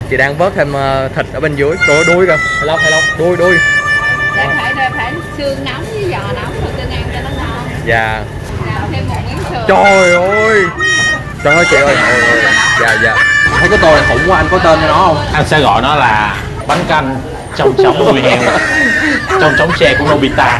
Chị đang vớt thêm thịt ở bên dưới. Trời ơi, đuôi kìa. Hay Long, đuôi. Phải xương nóng với giò nóng rồi tương ăn cho nó ngon. Dạ. Nào thêm một miếng sườn. Trời ơi. Trời ơi chị ơi. Dạ. Thấy cái tô này khủng quá, anh có tên cho nó không? Anh sẽ gọi nó là bánh canh trong trống đuôi heo, trong trống tre của Nobita.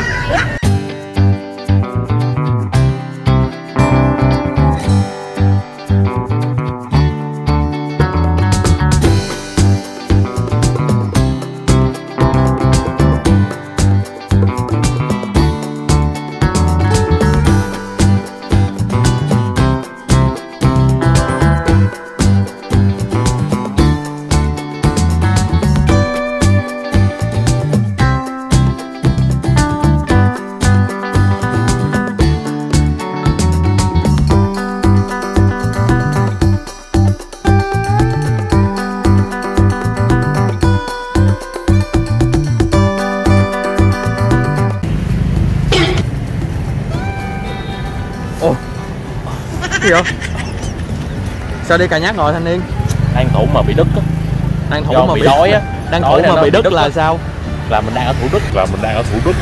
Gì vậy? Sao đi cà nhắc rồi thanh niên? Đang thủ mà bị đứt á. Đang thủ mà bị đói á. Đang thủ mà bị đứt là sao? Là mình đang ở Thủ Đức.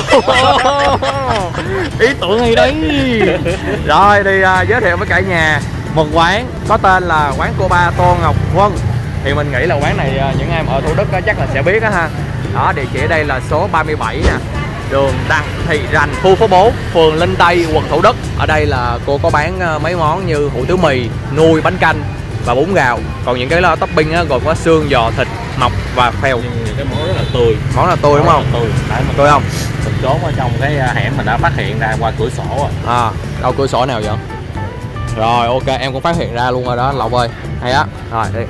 Ý tưởng hay đấy. Rồi đi giới thiệu với cả nhà một quán có tên là quán cô ba Tô Ngọc Vân. Thì mình nghĩ là quán này những em ở Thủ Đức chắc là sẽ biết á ha. Đó, địa chỉ ở đây là số 37 nè, đường Đặng Thị Rành, khu phố 4, phường Linh Tây, quận Thủ Đức. Ở đây là cô có bán mấy món như hủ tiếu mì, nuôi, bánh canh và bún gạo. Còn những cái topping gồm có xương, giò, thịt, mọc và phèo. Những cái món rất là tươi. Món là tươi đúng không? Tươi không? Mình trốn ở trong cái hẻm mình đã phát hiện ra qua cửa sổ rồi. Đâu cửa sổ nào vậy? Rồi ok, em cũng phát hiện ra luôn rồi đó Lộc ơi. Hay á. Rồi đi.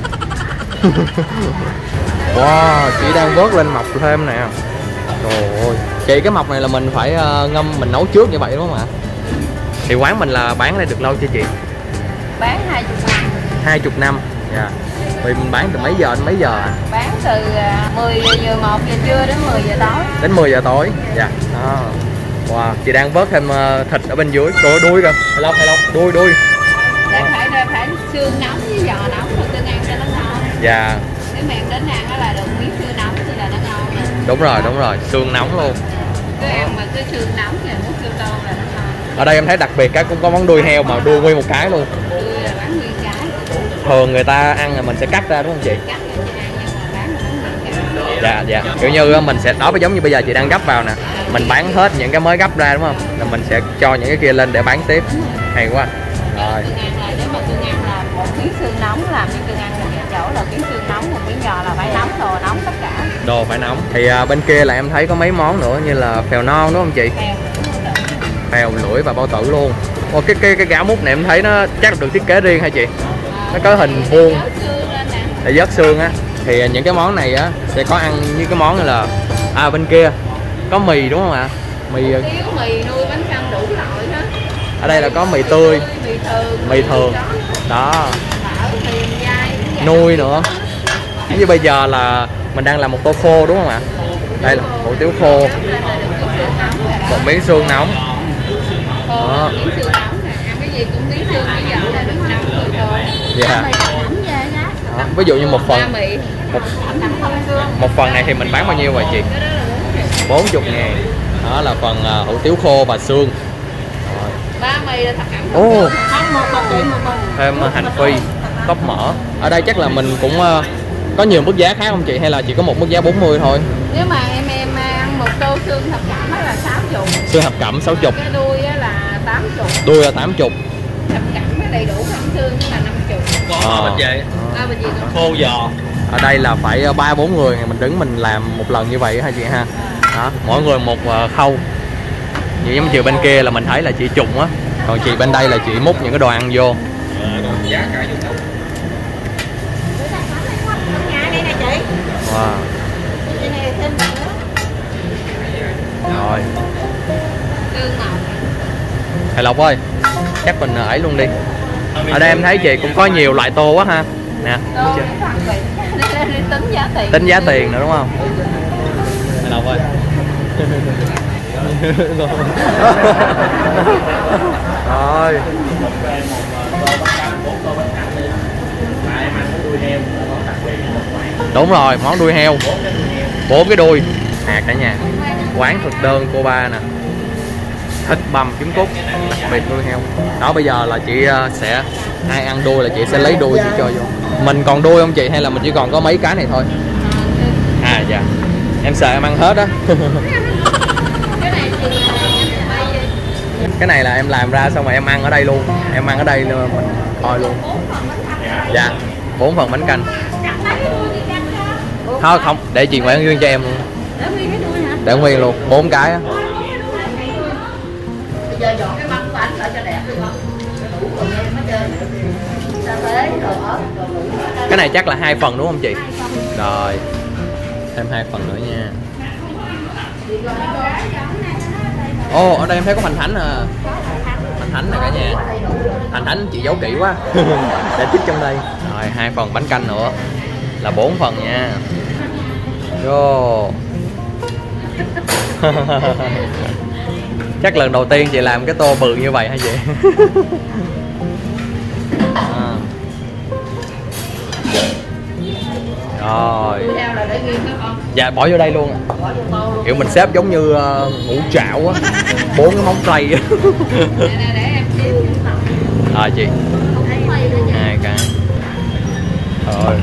Wow, chị đang vớt lên mọc thêm nè. Trời ơi. Chị cái mọc này là mình phải ngâm, mình nấu trước như vậy đúng không ạ? Thì quán mình là bán đây được lâu chưa chị? Bán 20 năm. 20 năm. Dạ. Vì mình bán từ mấy giờ đến mấy giờ ạ? Bán từ 10 giờ 1 giờ trưa đến 10 giờ tối. Đến 10 giờ tối. Dạ. Wow, chị đang vớt thêm thịt ở bên dưới. Trời ơi, đuôi kìa. Hay Long, đuôi. Phải xương nóng với giò nóng rồi tương ăn cho nó ngon. Dạ. Nếu mà em đến ăn nó là được miếng xương nóng thì là nó ngon nè. Đúng rồi, xương nóng luôn. Cứ ăn mà cái xương nóng thì muốn xương tôm là nó ngon. Ở đây em thấy đặc biệt cũng có món đuôi heo mà đuôi nguyên một cái luôn. Đuôi là bán nguyên cái. Thường người ta ăn là mình sẽ cắt ra đúng không chị? Cắt ra chị ăn nhưng mà bán nguyên cái. Dạ. Kiểu như mình sẽ đó, giống như bây giờ chị đang gấp vào nè. Mình bán hết những cái mới gấp ra đúng không? Là mình sẽ cho những cái kia lên để bán tiếp. Hay quá. Rồi. Nếu mà tương ăn là một miếng xương nóng làm như tương ăn là chỗ là miếng xương nóng, một miếng giò là phải nóng, đồ nóng tất cả. Đồ phải nóng. Thì bên kia là em thấy có mấy món nữa như là phèo non đúng không chị? Phèo lưỡi và bao tử luôn. Ồ, cái gáo mút này em thấy nó chắc được thiết kế riêng hả chị? Nó có hình vuông để vớt xương á. Thì những cái món này á sẽ có ăn như cái món này là bên kia có mì đúng không ạ? Mì nuôi, bánh canh đủ loại hết. Ở đây là có mì tươi, mì thường đó, nuôi nữa. Như bây giờ là mình đang làm một tô khô đúng không ạ? Đây là hủ tiếu khô, một miếng xương nóng đó. Dạ. Ví dụ như một phần này thì mình bán bao nhiêu vậy chị? 40.000. Đó là phần hủ tiếu khô và xương. Ba mì là thật cảm. Thêm hành phi, tóp mỡ. Ở đây chắc là mình cũng có nhiều mức giá khác không chị, hay là chỉ có một mức giá 40 thôi? Nếu mà em ăn một tô xương thập cẩm đó là 60. Xương thập cẩm 60. Cái đuôi là 80. Đuôi là 80. Thập cẩm cái đầy đủ hẳn xương là 50. Có bịch gì? Bịch gì khô giò. Ở đây là phải 3-4 người mình đứng mình làm một lần như vậy hả chị ha? Đó, mỗi người một khâu. Vậy giống chiều bên kia là mình thấy là chị trùng á, còn chị bên đây là chị múc những cái đồ ăn vô. Giá cả vô cùng. Wow. Rồi. Thầy Lộc ơi, chắc mình ấy luôn đi. Ở đây em thấy chị cũng có nhiều loại tô quá ha. Nè. Tính giá tiền nữa đúng không? Thầy Lộc ơi. Rồi. Đúng rồi, món đuôi heo. 4 cái đuôi. Cả nhà, quán thực đơn cô ba nè, thịt bằm trứng cút, đặc biệt đuôi heo. Đó, bây giờ là chị sẽ ai ăn đuôi là chị sẽ lấy đuôi chị cho vô. Mình còn đuôi không chị, hay là mình chỉ còn có mấy cái này thôi? Dạ, em sợ em ăn hết á. Cái này là em làm ra xong rồi em ăn ở đây luôn, em ăn ở đây luôn, mình coi luôn. Dạ, 4 phần bánh canh. Thôi không, để chị Nguyễn Nguyên cho em luôn. Để nguyên luôn, 4 cái á. Bây giờ dọn cái mâm của anh lại cho đẹp được không? Cái này chắc là 2 phần đúng không chị? Rồi, thêm 2 phần nữa nha. Ồ, ở đây em thấy có Thành Thánh à. Thành Thánh nè cả nhà. Thành Thánh chị giấu kỹ quá. Để tích trong đây. Rồi, 2 phần bánh canh nữa là 4 phần nha. Vô. Chắc lần đầu tiên chị làm cái tô bự như vậy hả chị? Rồi. Dạ, bỏ vô đây luôn. Kiểu mình xếp giống như ngũ trảo á. 4 cái món chay á. Rồi chị. 2 cái. Rồi.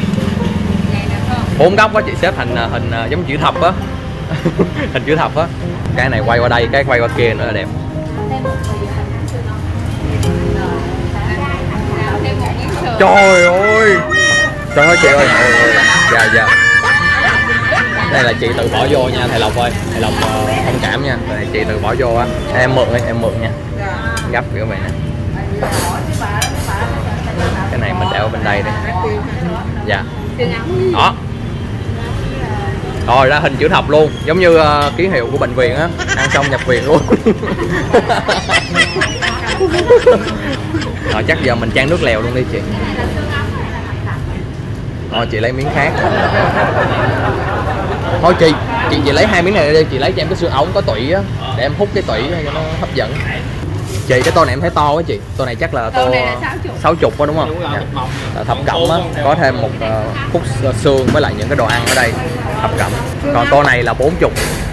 4 góc á chị, xếp thành hình giống chữ thập á. Hình chữ thập á. Cái này quay qua đây, cái quay qua kia nữa là đẹp. Trời ơi. Trời ơi chị ơi. Dạ dạ. Đây là chị tự bỏ vô nha thầy Lộc ơi. Thầy Lộc thông cảm nha. Đây chị tự bỏ vô á. Em mượn đi, em mượn nha. Gấp kiểu vậy nè. Cái này mình để ở bên đây đi. Dạ. Đó. Rồi ra hình chữ thập luôn, giống như ký hiệu của bệnh viện á, ăn xong nhập viện luôn. Rồi chắc giờ mình chan nước lèo luôn đi chị. Rồi chị lấy miếng khác. Thôi chị lấy 2 miếng này đi, chị lấy cho em cái xương ống có tủy á, để em hút cái tủy cho nó hấp dẫn. Chị cái tô này em thấy to quá chị, tô này chắc là tô 60 quá đúng không? Dạ. Là thập cẩm á, có thêm một khúc xương với lại những cái đồ ăn ở đây, thập cẩm. Còn tô này là 40.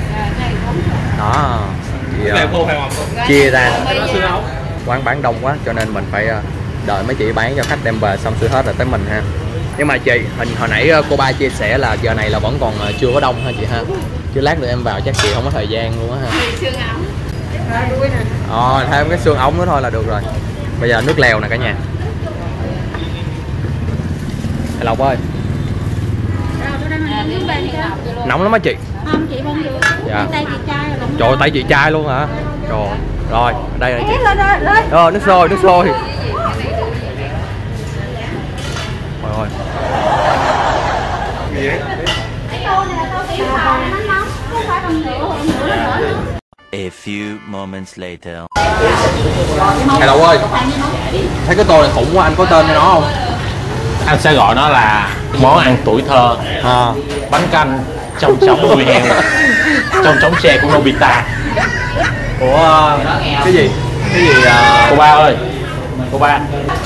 Đó. Thì, chia ra. Quán bán đông quá cho nên mình phải đợi mấy chị bán cho khách đem về xong xuôi hết rồi tới mình ha. Nhưng mà chị, hồi nãy cô ba chia sẻ là giờ này là vẫn còn chưa có đông ha chị ha. Chứ lát nữa em vào chắc chị không có thời gian luôn á ha. Thêm cái xương ống nữa thôi là được rồi. Bây giờ nước lèo nè cả nhà. Thầy Lộc ơi. Nóng lắm á chị. Không chị bông được. Dạ. Tay chị chai rồi. Trời, tay chị chai luôn hả? Trời. Rồi, đây là chị. Rồi, nước sôi, nước sôi. Rồi rồi. Gì đấy? A few moments later. Thầy Lộc ơi, thấy cái tô này khủng quá, anh có tên cho nó không? Anh sẽ gọi nó là món ăn tuổi thơ. Bánh canh trong trống đuôi heo, trong trống tre của Nobita. Ủa, cái gì? Cái gì? Cô ba ơi, cô ba.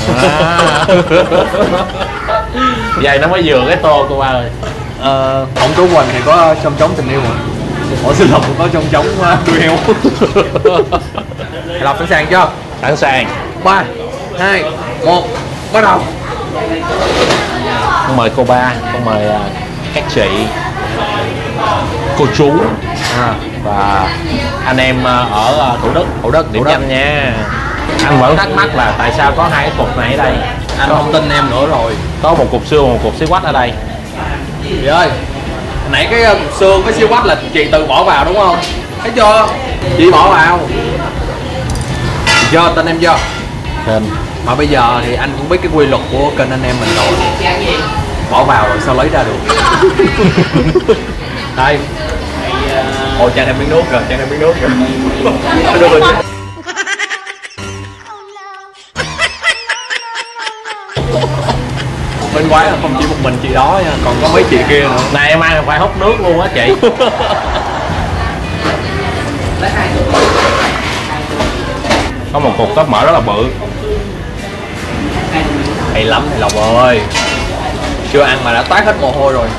Vậy nó mới vừa cái tô cô ba ơi. Không có Quỳnh thì có trong trống tình yêu mà. Ủa xin Lộc có trong trống đuôi heo. Thầy Lộc sẵn sàng chưa? Sẵn sàng. 3, 2, 1, bắt đầu. Con mời cô ba, con mời các chị, cô chú và anh em ở Thủ Đức điểm danh nha. Anh vẫn thắc mắc là tại sao có 2 cái cục này ở đây. Anh không tin em nữa rồi. Có một cục xương, một cục xí quách ở đây. Chị ơi, nãy cái cục xương với siêu quách là chị tự bỏ vào đúng không? Thấy chưa? Chị bỏ vào. Chưa, tin em chưa? Tên. Mà bây giờ thì anh cũng biết cái quy luật của kênh anh em mình rồi. Bỏ vào rồi sao lấy ra được. Đây. Ôi cha em miếng nước rồi, cha em miếng nước rồi. Được rồi. Bên quán là không chỉ một mình chị đó nha, còn có mấy chị kia nữa. Này em ăn phải hút nước luôn á chị. Có một cục tóp mỡ rất là bự. Hay lắm thầy Lộc ơi. Chưa ăn mà đã toát hết mồ hôi rồi.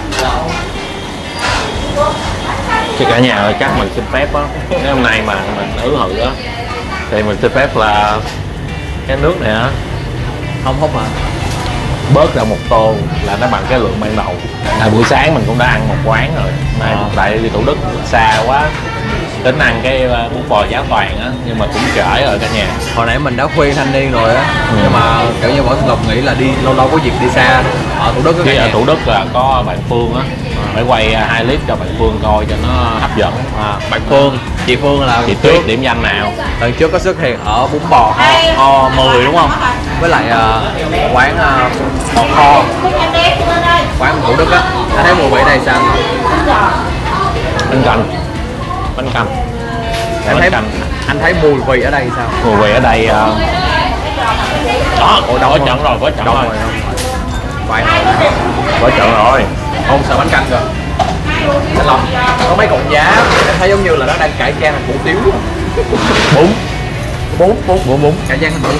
Chứ cả nhà ơi, chắc mình xin phép á, nếu hôm nay mà mình ứ hự á thì mình xin phép là cái nước này á Không hả? bớt ra một tô là nó bằng cái lượng ban đầu. Buổi sáng mình cũng đã ăn một quán rồi, nay tại đi Thủ Đức xa quá tính ăn cái bún bò Giáo Toàn á, nhưng mà cũng trễ rồi cả nhà. Hồi nãy mình đã khuyên thanh niên rồi á, nhưng mà kiểu như Võ Lộc nghĩ là đi lâu lâu có dịp đi xa ở Thủ Đức. Ở Thủ Đức là có bạn Phương á, phải quay 2 clip cho bạn Phương coi cho nó hấp dẫn. Bạn Phương, chị Phương là Chị Tuyết điểm danh nào? lần trước có xuất hiện ở bún bò O10 đúng không? Với lại quán bò kho, quán Thủ Đức á. Anh thấy mùi vị đây sao? Bánh canh. Anh thấy mùi vị ở đây sao? Mùi vị ở đây đó, có trận rồi, có trận rồi. Vài Có trận rồi. không sợ bánh canh rồi. Anh Lộc, có mấy cọng giá em thấy giống như là nó đang cải trang thành hủ tiếu. Bún cải trang thành hủ.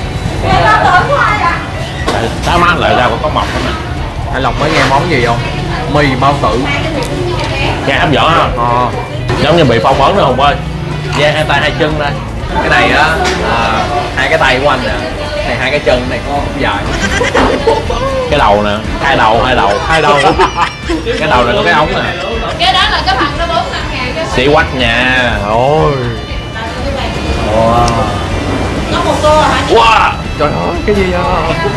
Tá mát lại ra có mọc không nè. Anh Lộc mới nghe món gì không? Mì bao tử. Nghe hấp dẫn ha. Giống như bị phong ấn nữa Hùng ơi. Da hai tay hai chân đây. Cái này á, hai cái tay của anh nè, này hai cái chân này có dài. Cái đầu nè, hai đầu. Cái đầu này có cái ống nè. Cái đó là cái phần nó 4-5 ngàn cái. Sĩ quách nha. Ôi. Wow. Có một tô hả? Wow. Trời ơi, cái gì vậy?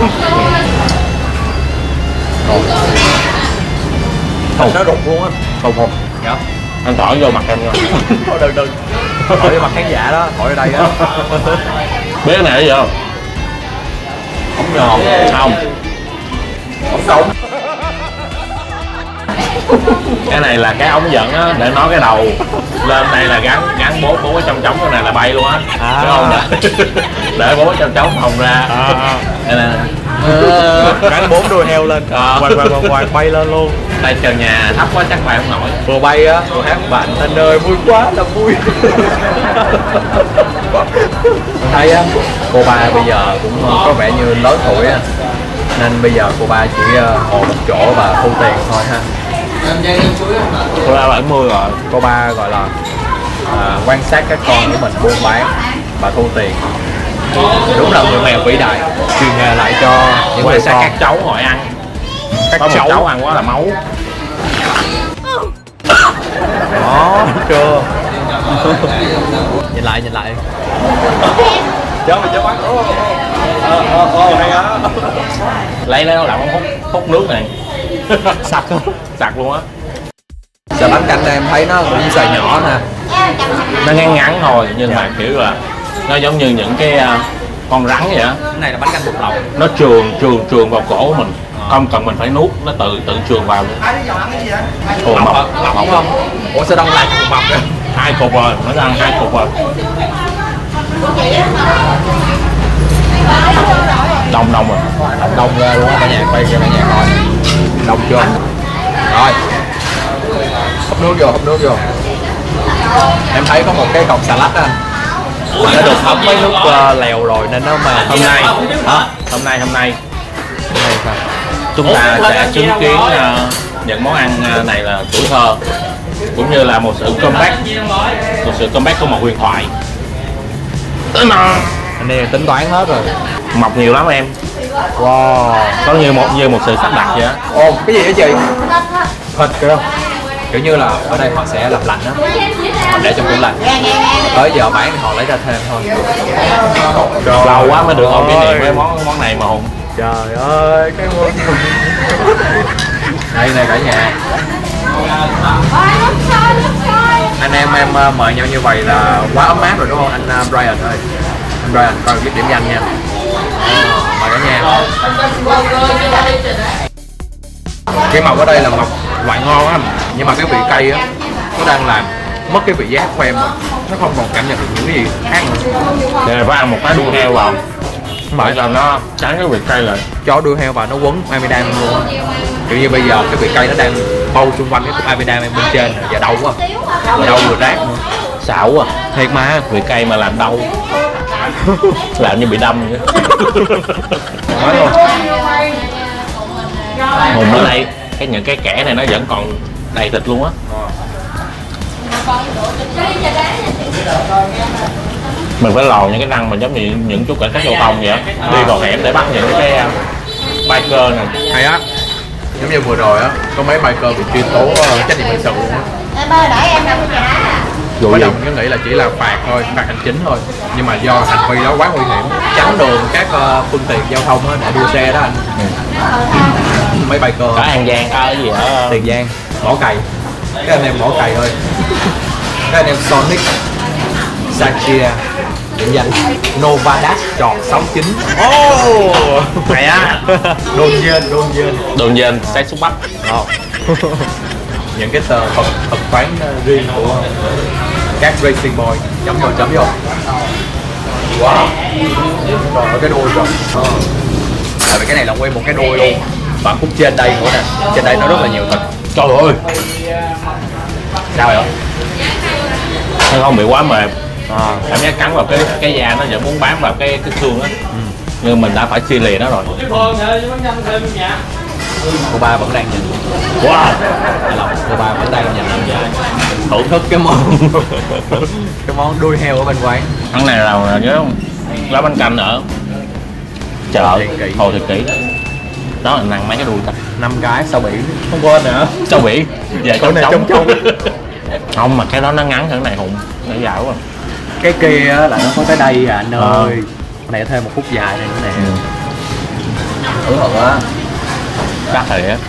Không, nó rụt luôn á. Không. Dạ. Anh thổi vô mặt em nha. Thôi đừng. Thổi vô mặt khán giả đó, thổi ở đây á. Biết cái này cái gì không? Ống nhòm. Không. Ống sống. Cái này là cái ống dẫn á, để nói cái đầu lên đây là gắn bốn cái trong trống, cái này là bay luôn á. Đúng không? Để 4 trong trống phòng ra. Đây nè. Gắn 4 đuôi heo lên, quạt bay lên luôn. Đây trần nhà thấp quá chắc bay không nổi. Vừa bay á, vừa hát bạn anh ơi vui quá là vui. Thấy á, cô ba bây giờ cũng có vẻ như lớn tuổi á, nên bây giờ cô ba chỉ ngồi một chỗ và thu tiền thôi ha. Cô ba 70 rồi. Cô ba gọi là quan sát các con của mình buôn bán và thu tiền. Đúng là người mẹ vĩ đại, truyền nghề lại cho những người Quan sát con. các cháu ngồi ăn. Có một cháu ăn quá là máu. Đó, chưa. Nhìn lại. Chớ bắn. Hay á. Lấy nó làm hút nước này. Sặc luôn á. Sợi bánh canh này em thấy nó cũng sợi nhỏ nè. Nó ngắn thôi, nhưng mà kiểu là nó giống như những cái con rắn vậy á. Cái này là bánh canh bột lọc. Nó trường vào cổ của mình, không cần mình phải nuốt, nó tự trường vào luôn. Ồ, Mập không? Ủa sao đông lại cục mập vậy? 2 cục rồi, nó ăn 2 cục rồi. Đông rồi. Đông ra luôn á, cả nhà quay cho cả nhà coi. Đông chưa? Rồi. Hấp nước vô. Em thấy có một cái cọng xà lách anh. Mà nó được hấp với nước lèo rồi nên nó mà Hôm nay hả? Hôm nay Sao? chúng ta sẽ chứng kiến những món ăn này là tuổi thơ, cũng như là một sự comeback của một huyền thoại. Anh này tính toán hết rồi. Mọc nhiều lắm em. Wow. Có như một sự sắp đặt vậy á. Ồ, cái gì hả chị? Thịt kìa. Kiểu như là ở đây họ sẽ làm lạnh á, họ để trong tủ lạnh, tới giờ bán thì họ lấy ra thêm thôi. Lâu quá mới được Hùng kỷ niệm với món này mà Hùng. Trời ơi, cái món đây này cả nhà. Anh em mời nhau như vậy là quá ấm áp rồi đúng không anh Brian ơi? Anh Brian coi biết điểm danh nha. Mời cả nhà. Cái mọc ở đây là mọc loại ngon á, nhưng mà cái vị cay á nó đang làm mất cái vị giác của em rồi, nó không còn cảm nhận được những cái gì khác nữa. Để phải ăn một cái đuôi heo vào, bởi là nó tránh cái vị cay lại. Cho đuôi heo vào nó quấn amidam luôn á. Kiểu như bây giờ cái vị cay nó đang bao xung quanh cái cục amidam em bên trên rồi, và đau quá, vừa đau vừa rát nữa. Xạo à, Thiệt mà. vị cay mà làm đau. Làm như bị đâm vậy. Nói luôn. Hùng ở đây những cái kẽ này nó vẫn còn đầy thịt luôn á. Mình phải lò những cái răng mình giống như những chú cảnh sát giao thông vậy á, đi vào hẻm để bắt những cái biker này. Hay á, giống như vừa rồi á có mấy biker bị truy tố trách nhiệm hình sự luôn á. Ban đầu mình nghĩ là chỉ là phạt thôi, phạt hành chính thôi, nhưng mà do hành vi đó quá nguy hiểm, chắn đường các phương tiện giao thông á để đua xe đó anh. Mấy biker Có An Giang, có cái gì ở Tiền Giang bỏ cày, cái anh em bỏ cày thôi. Cái anh em Sonic Sakia điểm danh Novadas tròn 69. hay á. Đồn dên xay xúc bắp. Những cái tờ thuật toán riêng của các racing boy. Chấm vô. Wow, rồi cái đuôi rồi. Tại vì cái này là nguyên một cái đuôi luôn, và khúc trên đây nữa nè, trên đây nó rất là nhiều thịt. Trời ơi, sao vậy? Nó không bị quá mềm, cảm giác cắn vào cái da nó vẫn muốn bám vào cái xương á. Nhưng mình đã phải chia lìa nó rồi. Cô ba vẫn đang nhìn. Wow, Cô ba vẫn đang nhìn thưởng thức cái món đuôi heo ở bên quán. Ăn này là nhớ không? Lá bánh canh ở chợ Hồ Thị Kỷ đó là ăn mấy cái đuôi ta. 5 cái sao biển không quên nữa. Sao biển về Chỗ này trống không, mà cái đó nó ngắn hơn cái này Hùng, nó dài quá. Cái kia là nó có tới đây à anh ơi. Cái này thêm một phút dài này nữa nè. Ủa thật á. Chắc thì á.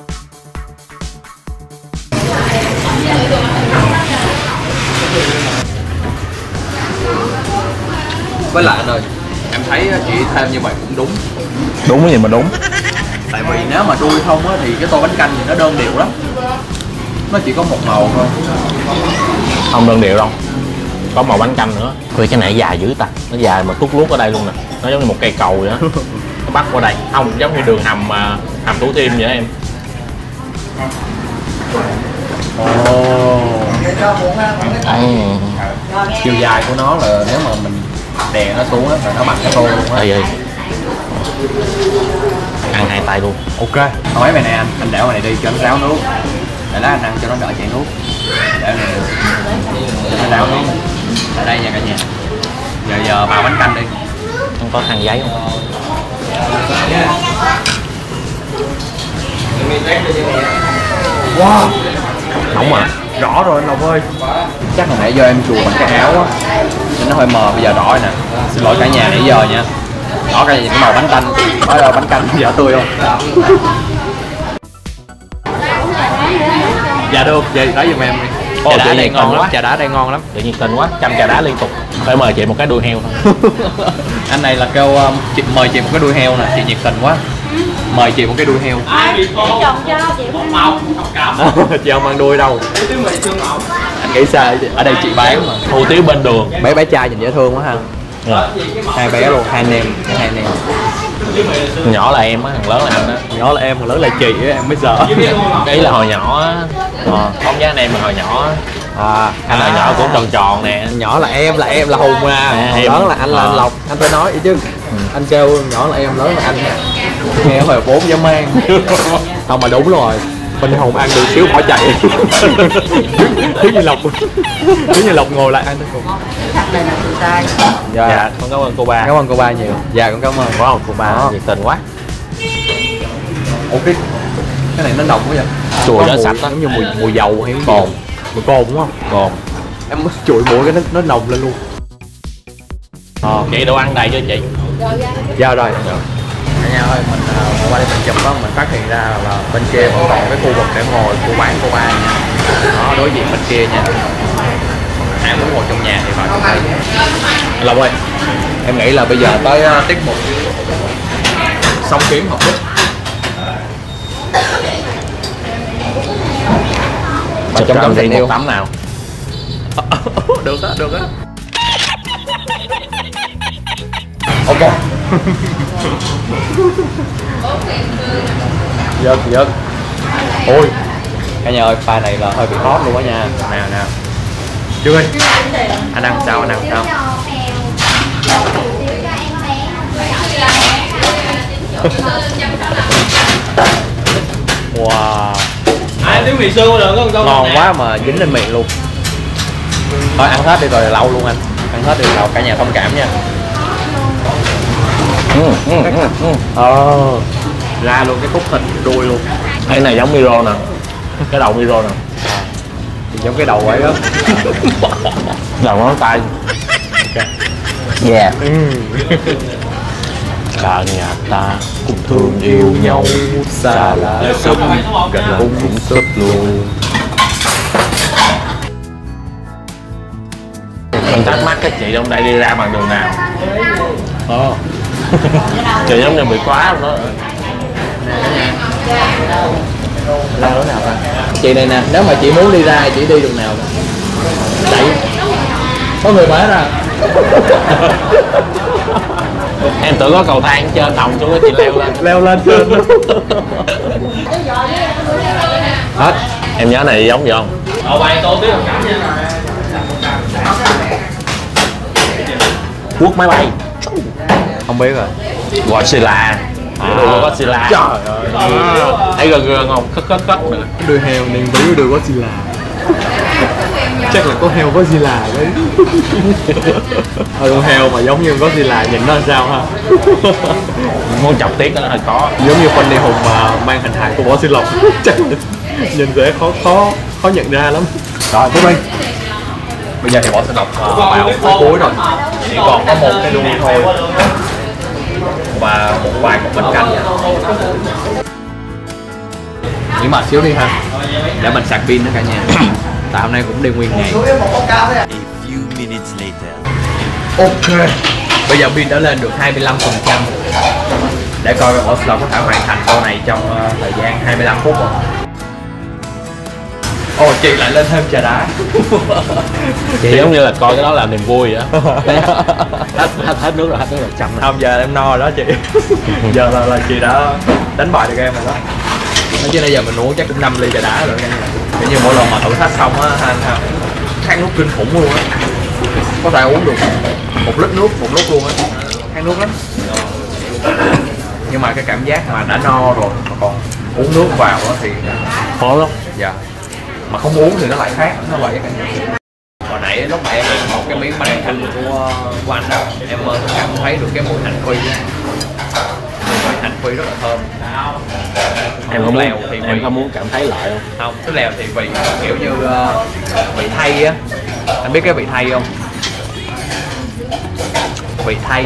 Với lại anh ơi, em thấy chị thêm như vậy cũng đúng. Đúng cái gì mà đúng. Tại vì nếu mà đuôi không á thì cái tô bánh canh thì nó đơn điệu lắm. Nó chỉ có một màu thôi. Không đơn điệu đâu, có màu bánh canh nữa. Vì cái này dài dữ ta, nó dài mà tuốt luốt ở đây luôn nè, nó giống như một cây cầu vậy đó. Nó bắt qua đây, không giống như đường hầm Thủ Thiêm vậy đó em. Chiều dài của nó là nếu mà mình đè nó xuống á là nó bằng cái tô luôn á. Ăn hai tay luôn. Ok. Nói mày nè anh đẻo mày này đi cho nó ráo nước. Để lát anh ăn cho nó đỡ chảy nước. Để này nó ráo nước. Ở đây nha cả nhà. Giờ vào bánh canh đi. Không có khăn giấy không? Wow, Nóng mà. rõ rồi anh Lộc ơi. Chắc là nãy giờ em chùi bằng cái áo á nên nó hơi mờ, bây giờ đỏ rồi nè. Xin lỗi cả nhà nãy giờ nha. Đỏ cái gì cái màu bánh canh. Nói là bánh canh giờ tươi không? Dạ được, vậy nói giùm em đi. Trà đá đây ngon lắm, trà đá đây ngon lắm. Tự nhiên tình quá, chăm trà đá liên tục. Phải mời chị một cái đuôi heo thôi. Anh này là kêu mời chị một cái đuôi heo nè, chị nhiệt tình quá. Mời chị một cái đuôi heo. Chồng cho chị Chị không ăn đuôi đâu. Anh nghĩ sao? Ở đây chị bán mà. Hủ tiếu bên đường. Bé trai nhìn dễ thương quá ha. Hai bé luôn, hai anh em. Nhỏ là em á, thằng lớn là anh á. Nhỏ là em, thằng lớn là chị á, em mới sợ. Ý là hồi nhỏ á, không với anh em mà hồi nhỏ á. Anh hồi nhỏ cũng tròn tròn nè. Nhỏ là em là Hùng à. Lớn là anh Lộc, anh phải nói chứ. Anh kêu nhỏ là em, lớn là anh. Nghe hồi 4 dám mang. Không mà đúng rồi. Bên Hùng ăn được xíu bỏ chạy. Thứ như Lộc ngồi lại ăn tới cùng. Dạ, con cảm ơn cô ba. Cảm ơn cô ba nhiều. Dạ con cảm ơn. Wow, cô ba nhiệt tình quá. Ủa cái này nó nồng quá vậy? Chùi nó sạch đó. Giống như mùi dầu hay Cồn. Mùi cồn đúng không? Cồn. Em chùi mũi cái nó nồng lên luôn. Chị đồ ăn đầy cho chị. Dạ rồi. Cả nhà ơi, mình qua đây mình chụp đó, mình phát hiện ra là bên kia vẫn còn cái khu vực để ngồi của quán cô ba nha. Đó, đối diện bên kia nha. Ai muốn ngồi trong nhà thì vào trong đây. Lộc ơi, em nghĩ là bây giờ tới tiết mục song kiếm hợp bích. Và trong tấm tình yêu tắm nào. Được á, được á. Ok. Giật. Ôi, cả nhà ơi, pha này là hơi bị hot luôn á nha. Nào. Chưa đi. Anh ăn sao? Wow, Ai thiếu mì xương được không? ngon quá mà dính lên miệng luôn. Thôi ăn hết đi rồi lâu luôn anh. Ăn hết đi rồi cả nhà thông cảm nha. Ra luôn cái khúc thịt đuôi luôn. Cái này giống miro nè. Cái đầu miro nè. Thì giống cái đầu vậy đó. Đầu ngón tay. Yeah. Cả nhà ta cùng thương yêu nhau, xa lạ sớm gần cũng sớm luôn. Mình thắc mắc các chị trong đây đi ra bằng đường nào? Chị giống như bị khóa luôn đó. Ra lối nào ta? Chị này nè, nếu mà chị muốn đi ra chị đi đường nào? Chạy. Có người mở ra. Em tưởng có cầu thang trên đồng xuống chị leo lên. Leo lên trên. Hết. Em nhớ này giống gì không? Quốc máy bay. Không biết rồi. Godzilla. Godzilla. Trời ơi. Thấy gơn gơn không? Khất nữa. Đuôi heo nên với đuôi Godzilla. Chắc là có heo Godzilla đấy. Con heo mà giống như Godzilla nhìn nó làm sao ha? Muốn chọc tiết nó hơi khó. Giống như Fanny Hùng mà mang hình hài của Võ Sư Lộc. Chắc nhìn sẽ khó nhận ra lắm. Rồi tiếp đi. Bây giờ thì Võ Sư Lộc vào cuối rồi. Chỉ còn có một cái đuôi thôi. Và một vài cục bánh canh. Nghỉ mệt xíu đi ha. Để mình sạc pin nữa cả nhà. Tại hôm nay cũng đi nguyên ngày. A few minutes later. Ok. Bây giờ pin đã lên được 25%. Để coi Võ Sư Lộc có thể hoàn thành câu này trong thời gian 25 phút rồi. Ồ, chị lại lên thêm trà đá. Chị giống như là coi cái đó là niềm vui vậy. hết nước rồi chậm rồi. Không, giờ em no rồi đó chị. Giờ là chị đã đánh bại được em rồi đó. Nói chứ bây giờ mình uống chắc cũng 5 ly trà đá rồi nha. Kiểu như mỗi lần mà thử thách xong á, khát nước kinh khủng luôn á. Có thể uống được 1 lít nước một lúc luôn á. Khát nước lắm. Nhưng mà cái cảm giác mà đã no rồi mà còn uống nước vào á thì Khó lắm. dạ. Mà không uống thì nó lại khác, nó vậy cả nhà. Hồi nãy lúc mà em ăn một cái miếng bánh canh của anh đó, em cảm thấy được cái mùi hành phi á. Mùi hành phi rất là thơm. Em không lèo thì em không muốn cảm thấy lại không? không, cái lèo thì vị kiểu như vị thay á. Anh biết cái vị thay không? Vị thay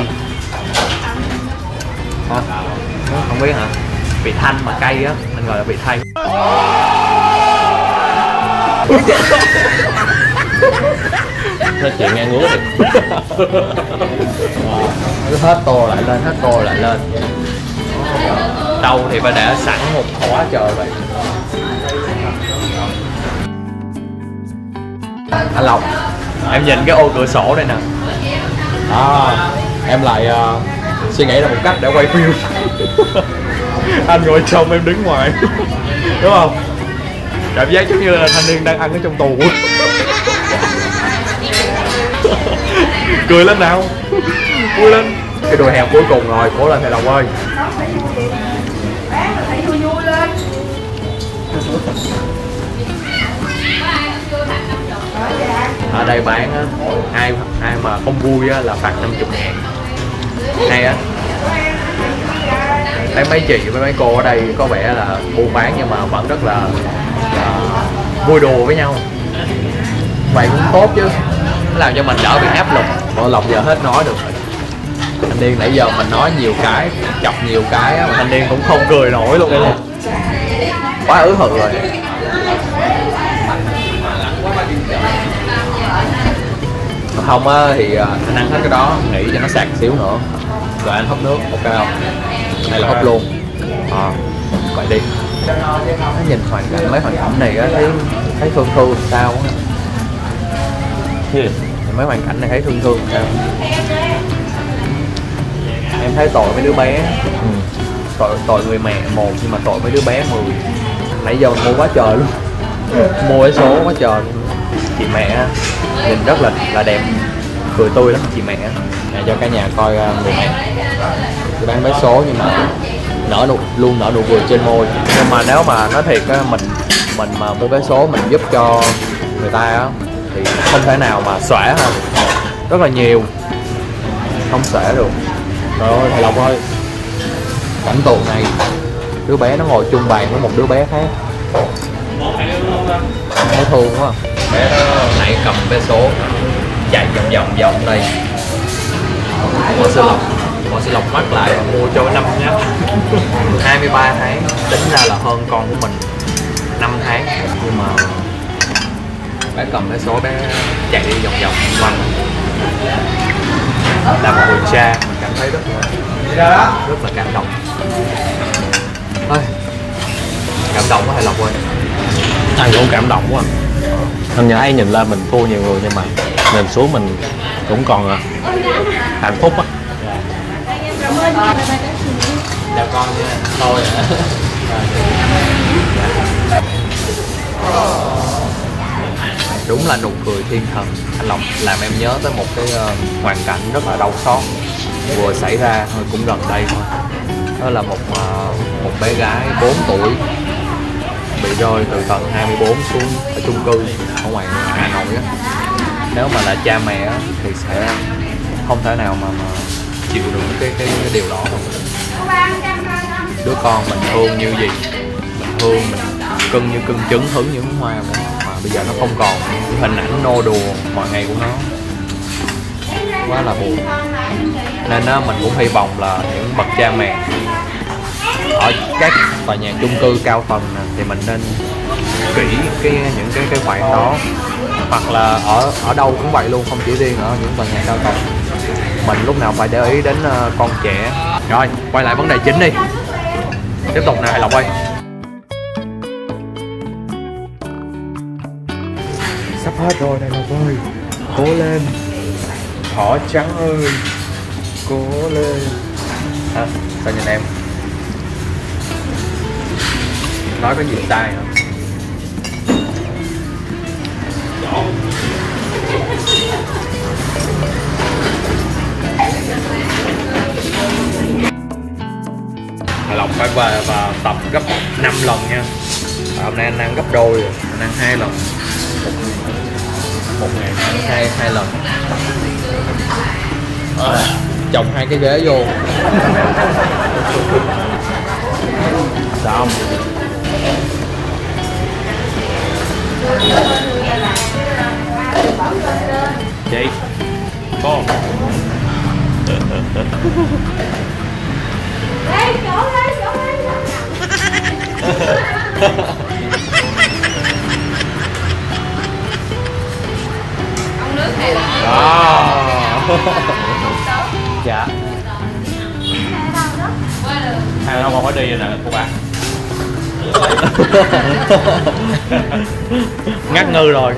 hả? Không biết hả? Vị thanh mà cay á, anh gọi là vị thay. Nói chuyện nghe ngứa thì Cứ hết tô lại lên, hết tô lại lên. Đâu thì phải để sẵn một khóa chờ vậy. Anh Lộc, em nhìn cái ô cửa sổ đây nè. Em lại suy nghĩ ra một cách để quay phim. Anh ngồi trong, em đứng ngoài. Đúng không? Cảm giác giống như là thanh niên đang ăn ở trong tù. Cười lên nào. Vui lên. Cái đùi heo cuối cùng rồi, cố lên thầy Lộc ơi. Ở đây bán á, ai mà không vui á là phạt 50.000. Hay á. Thấy mấy chị với mấy cô ở đây có vẻ là buôn bán nhưng mà vẫn rất là vui đùa với nhau. Vậy cũng tốt chứ, nó làm cho mình đỡ bị áp lực. Võ Lộc giờ hết nói được rồi. Thanh niên nãy giờ mình nói nhiều cái, chọc nhiều cái mà thanh niên cũng không cười nổi luôn. Quá ứ hận rồi. Không á thì anh ăn hết cái đó, nghĩ cho nó sạc xíu nữa rồi anh húp nước, ok không? Hay là húp luôn. Vậy đi. Nó nhìn hoàn cảnh mấy hoàn cảnh này á thấy thương thương sao á. Mấy hoàn cảnh này thấy thương thương sao. Em thấy tội mấy đứa bé. Tội người mẹ một nhưng mà tội mấy đứa bé 10. Nãy giờ mua quá trời luôn. Mua cái số quá trời luôn. Chị mẹ nhìn rất là đẹp, cười tươi lắm chị mẹ. Để cho cả nhà coi người mẹ. Chị bán vé số nhưng mà luôn nở nụ cười trên môi. Nhưng mà nếu mà nói thiệt á, mình mà mua vé số mình giúp cho người ta á thì không thể nào mà xõe ha, rất là nhiều, không xõe được. Trời ơi thầy Lộc ơi, cảnh tượng này, đứa bé nó ngồi chung bàn với một đứa bé khác, thấy thương quá. Bé đó nãy cầm vé số chạy vòng đây. Họ sẽ lọc mắt lại và mua cho 5 nhá. 23 tháng, tính ra là hơn con của mình 5 tháng. Nhưng mà bé cầm vé số, bé chạy đi vòng quanh. Là một người cha, mình cảm thấy rất là cảm động. Cảm động quá thầy Lộc ơi. Anh cũng cảm động quá. Anh nhớ nhìn lên mình thua nhiều người nhưng mà nhìn xuống mình cũng còn hạnh phúc á. Chào con nha. Thôi đúng là nụ cười thiên thần. Anh Lộc làm em nhớ tới một cái hoàn cảnh rất là đau xót vừa xảy ra thôi, cũng gần đây thôi. Đó là một bé gái 4 tuổi bị rơi từ tầng 24 xuống ở chung cư ở ngoài Hà Nội á. Nếu mà là cha mẹ á, thì sẽ không thể nào mà chịu được cái điều đó đâu. Đứa con mình thương như gì, mình thương, mình cưng như cưng trứng, hứng như hứng hoa vậy. Mà bây giờ nó không còn hình ảnh nô đùa mọi ngày của nó, quá là buồn. Nên đó, mình cũng hy vọng là những bậc cha mẹ ở các tòa nhà chung cư cao tầng này, thì mình nên kỹ những cái khoản đó, hoặc là ở đâu cũng vậy luôn, không chỉ riêng ở những tòa nhà cao tầng. Mình lúc nào phải để ý đến con trẻ. Rồi quay lại vấn đề chính đi, tiếp tục nào thầy Lộc ơi. Sắp hết rồi thầy Lộc ơi, cố lên thỏ trắng ơi, cố lên. Sao nhìn em nói có gì sai không? Thầy Lộc phải về và tập gấp 5 lần nha. Hôm nay anh ăn gấp đôi rồi, anh ăn 2 lần một ngày, ăn hai lần. Chồng 2 cái ghế vô. Xong. Chị con Ông nước này là dạ hai không có đi rồi nè cô bác. ngắt ngư rồi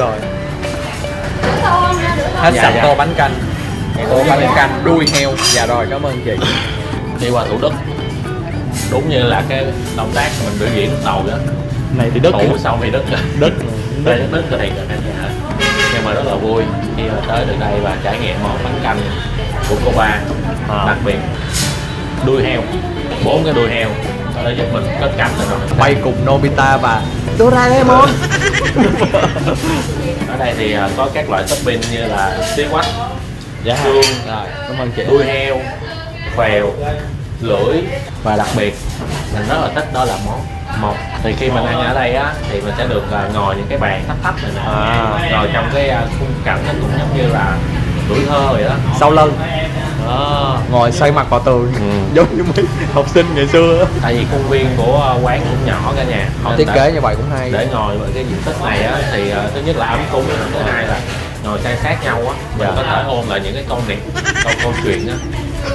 hết sạch tô bánh canh, tô bánh canh đuôi heo. Dạ rồi, cảm ơn chị. Đi qua Thủ Đức đúng như là cái động tác mình biểu diễn lúc đầu đó. Này thì đất Thủ xong thì đất đây đất thì cả nhà, nhưng mà rất là vui khi mà tới được đây và trải nghiệm món bánh canh của cô ba. Đặc biệt đuôi heo, 4 cái đuôi heo nó giúp mình cất cánh rồi bay cùng Nobita và Doraemon. Ở đây thì có các loại topping như là xí quách, xương, rồi cảm ơn chị. đuôi heo, phèo, lưỡi, và đặc biệt mình rất là thích đó là món mọc. Thì khi mình ăn ở đây á thì mình sẽ được ngồi những cái bàn thấp này nè, ngồi trong cái khung cảnh nó cũng giống như là tuổi thơ vậy đó, Sau lưng ngồi xoay mặt vào tường, giống như mấy học sinh ngày xưa. Tại vì khuôn viên của quán cũng nhỏ cả nhà, Họ thiết kế như vậy cũng hay. để ngồi với cái diện tích này á thì thứ nhất là ấm cúng, thứ hai là ngồi san sát nhau á, mình có thể ôn lại những cái câu chuyện á.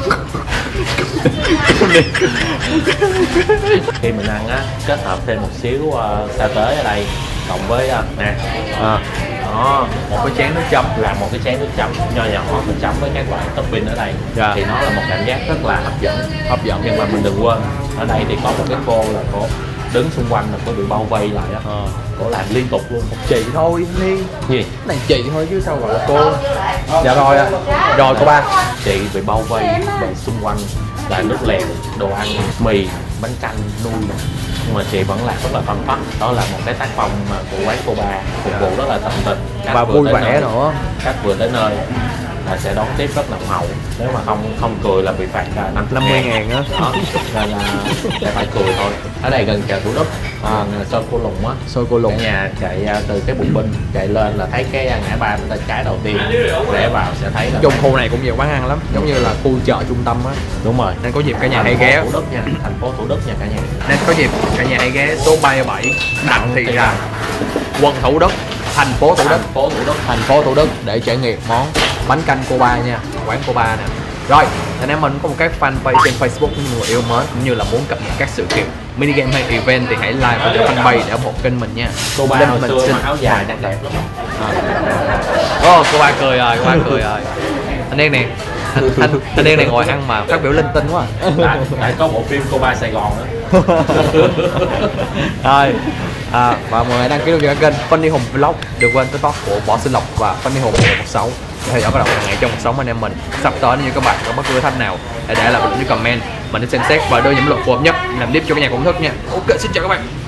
Khi mình ăn á, kết hợp thêm một xíu sa tế ở đây cộng với nè đó, một cái chén nước chấm, là một cái chén nước chấm nho nhỏ mình chấm với các loại topping ở đây. Thì nó là một cảm giác rất là hấp dẫn. Nhưng mà mình đừng quên ở đây thì có một cái cô là cô đứng xung quanh là cô bị bao vây lại á, cô làm liên tục luôn. Chị thôi Liên, gì cái này chị thôi chứ sao gọi là cô. Dạ rồi rồi cô ba. Chị bị bao vây bởi xung quanh là nước lèo, đồ ăn, mì, bánh canh, nuôi, nhưng mà chị vẫn làm rất là tận tắc. Đó là một cái tác phong của quán cô ba, phục vụ rất là tận tình. Và vui vẻ nữa. Khách vừa tới nơi là sẽ đón tiếp rất là hậu, nếu mà không cười là bị phạt 50.000 á. đó, nên là sẽ phải cười thôi. Ở đây gần chợ Thủ Đức, xôi cô lùng á, Xôi cô lùng. cả nhà chạy từ cái bùng binh chạy lên là thấy cái ngã ba bên tay trái đầu tiên, rẽ vào sẽ thấy là Trong khu này cũng nhiều quán ăn lắm, giống như là khu chợ trung tâm á. đúng rồi. Nên có dịp cả nhà Thành hay phố ghé. Thủ Đức nha, thành phố Thủ Đức nha cả nhà. Nên có dịp cả nhà hãy ghé số 37 Đặng Thị Trà, quận Thủ Đức, thành phố Thủ Đức, thành phố Thủ Đức để trải nghiệm món bánh canh cô ba nha, quán cô ba nè. Rồi, anh em mình có một cái fanpage trên Facebook của người yêu mến, cũng như là muốn cập nhật các sự kiện mini game hay event thì hãy like vào cái fanpage để ủng hộ kênh mình nha. Cô ba Lên hồi mình xưa xin mặc áo dài đang đẹp lắm. cô ba cười rồi, cô ba cười rồi. Anh đen này, anh đen này ngồi ăn mà phát biểu linh tinh quá. Lại có bộ phim Cô Ba Sài Gòn nữa. Rồi, và mọi người đăng ký kênh Funny Hùng Vlog, đừng quên TikTok của Võ Sinh Lộc và Funny Hùng 116 để theo dõi các động thái hàng ngày trong cuộc sống anh em mình. Sắp tới nếu như các bạn có bất cứ thử thách nào hãy để lại bình luận comment, mình sẽ xem xét và đưa những luận phù hợp nhất làm clip cho cả nhà cũng thức nha. Ok, xin chào các bạn.